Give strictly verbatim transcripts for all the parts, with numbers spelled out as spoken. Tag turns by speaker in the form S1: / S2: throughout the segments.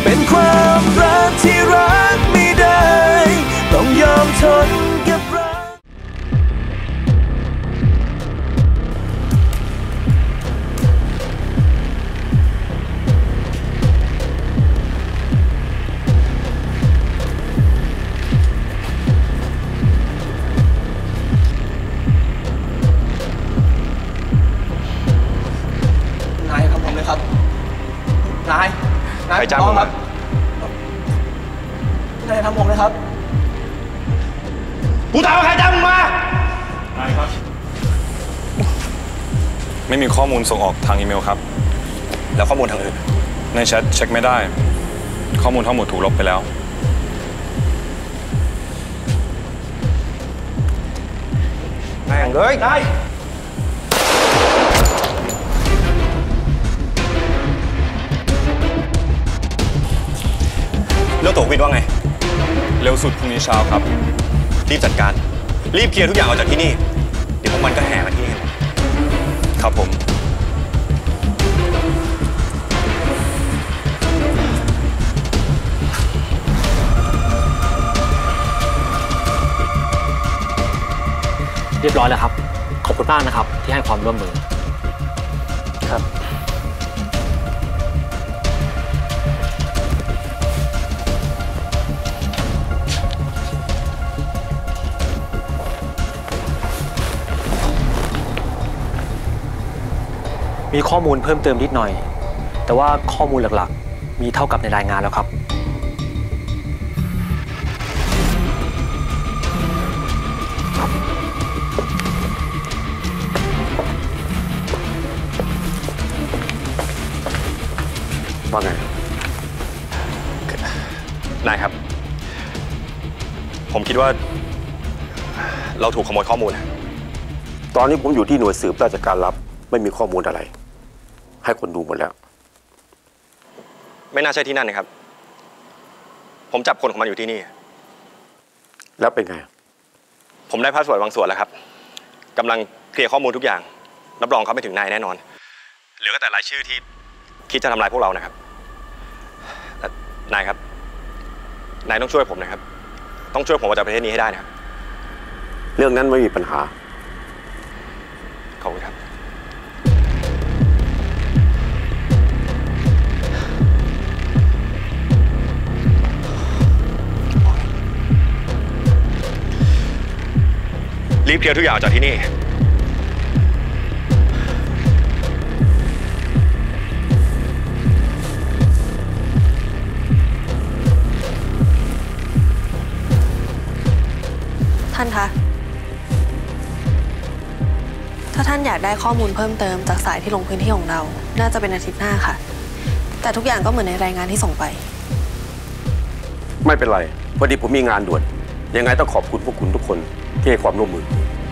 S1: เป็นความรักที่รักไม่ได้ต้องยอมทนกับรักนายครับผมเลยครับนายนายจ้างผมครับนายทำผมเลยครับกูถามว่าใครจ้างมึงมานายครับ
S2: ไม่มีข้อมูลส่งออกทางอีเมลครับ
S3: แล้วข้อมูลทางอื่น
S2: ในแชทเช็คไม่ได้ข้อมูลทั้งหมดถูกลบไปแล้ว
S3: แม่งเลย
S1: ได้
S3: เรื่องตัววินว่าไง
S2: เร็วสุดพรุ่งนี้เช้าครับ
S3: รีบจัดการรีบเคลียร์ทุกอย่างออกจากที่นี่เดี๋ยวพวกมันก็แห่มาที่นี่
S2: ครับผม
S4: เรียบร้อยแล้วครับขอบคุณมากนะครับที่ให้ความร่วมมือครับมีข้อมูลเพิ่มเติมนิดหน่อยแต่ว่าข้อมูลหลักๆมีเท่ากับในรายงานแล้วครับ
S3: ว่าไงนายครับผมคิดว่าเราถูกขโมยข้อมูล
S5: ตอนนี้ผมอยู่ที่หน่วยสืบราชการลับไม่มีข้อมูลอะไรให้คนดูหมดแล้ว
S3: ไม่น่าใช่ที่นั่นนะครับผมจับคนของมันอยู่ที่นี่
S5: แล้วเป็นไง
S3: ผมได้พาสเวิร์ดบางส่วนแล้วครับกำลังเคลียร์ข้อมูลทุกอย่างรับรองเขาไม่ถึงนายแน่นอนเหลือแต่รายชื่อที่คิดจะทำลายพวกเรานะครับนายครับนายต้องช่วยผมนะครับต้องช่วยผมออกจากประเทศนี้ให้ได้นะครับ
S5: เรื่องนั้นไม่มีปัญหา
S3: ขอบคุณครับรีบเคลียร์ทุกอย่างจากที่นี่
S6: ท่านคะถ้าท่านอยากได้ข้อมูลเพิ่มเติมจากสายที่ลงพื้นที่ของเราน่าจะเป็นอาทิตย์หน้าค่ะแต่ทุกอย่างก็เหมือนในรายงานที่ส่งไป
S5: ไม่เป็นไรพอดีผมมีงานด่วนยังไงต้องขอบคุณพวกคุณทุกคนที่ให้ความร่วมมือ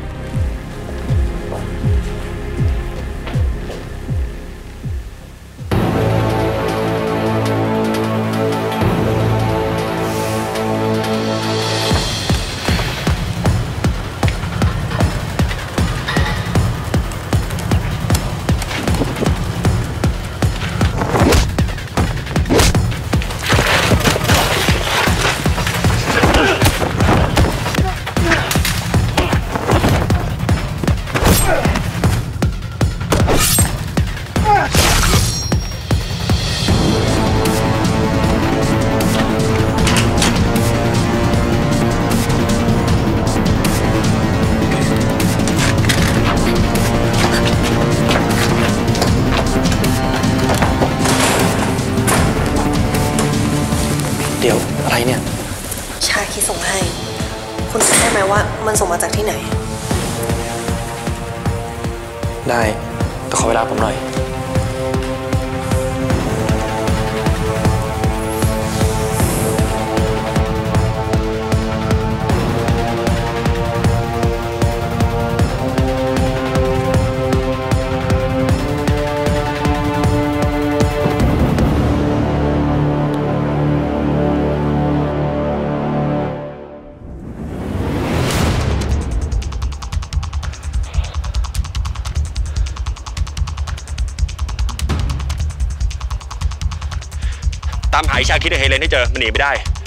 S4: เดี๋ยวอะไรเนี่ย
S6: ชาคิดส่งให้คุณจะได้ไหมว่ามันส่งมาจากที่ไหน
S4: ได้แต่ขอเวลาผมหน่อย
S3: ชาคิดกับเฮเลนให้เจอมันหนีไม่ได้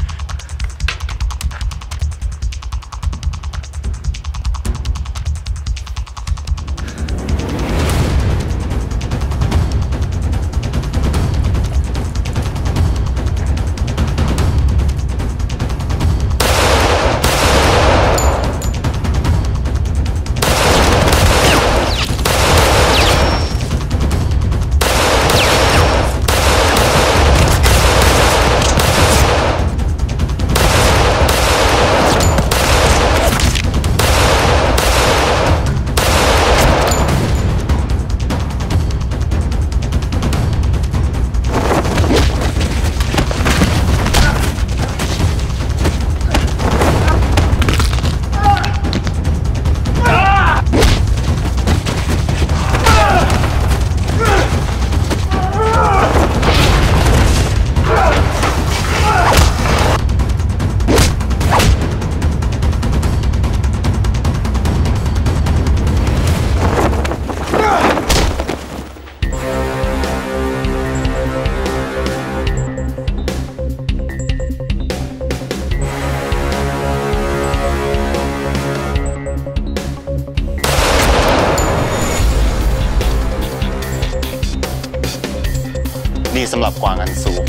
S7: ดีสำหรับกวางอันสูง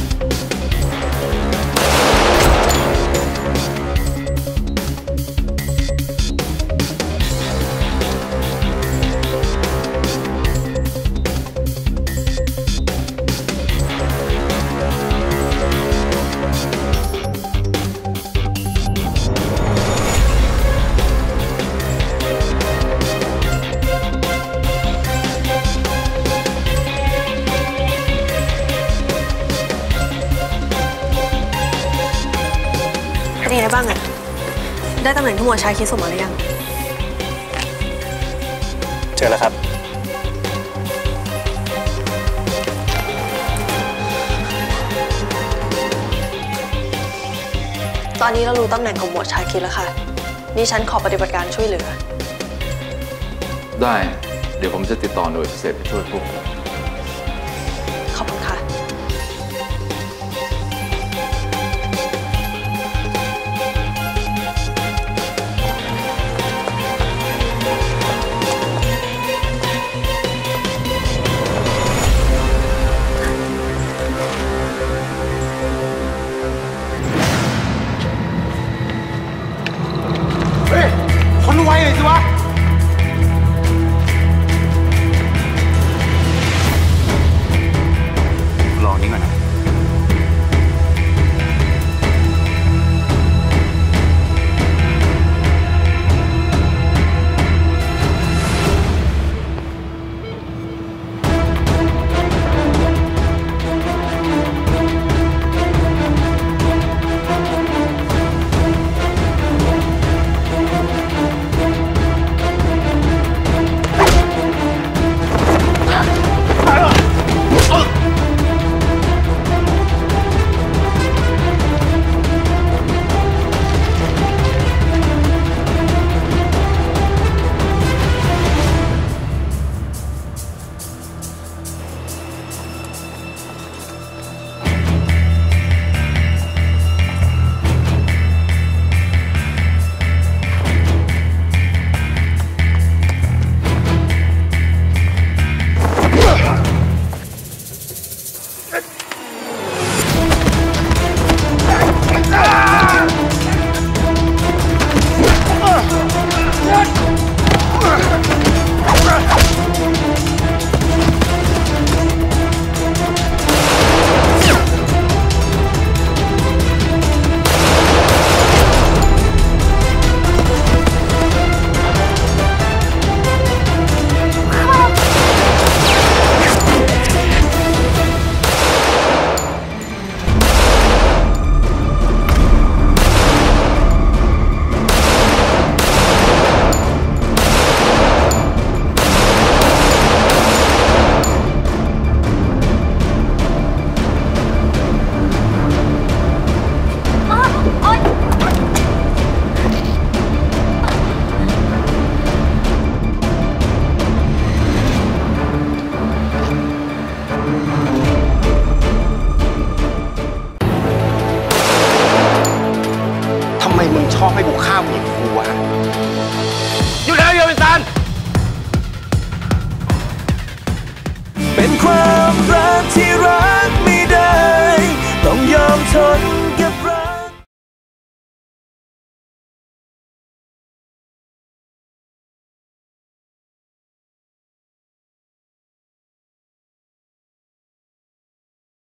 S6: เป็นยังไงบ้างอะได้ตำแหน่งที่หมวดชายคิดส่งมาหรือยัง
S7: เจอแล้วครับ
S6: ตอนนี้เรารู้ตำแหน่งของหมวดชายคิดแล้วค่ะนี่ฉันขอปฏิบัติการช่วยเหลือ
S8: ได้เดี๋ยวผมจะติดต่อหน่วยพิเศษไปช่วยพวกคุณ
S6: ขอบคุณค่ะ
S7: คนไวหน่อยสิวะ
S9: ชอบให้บุกฆ่าผู้หญิง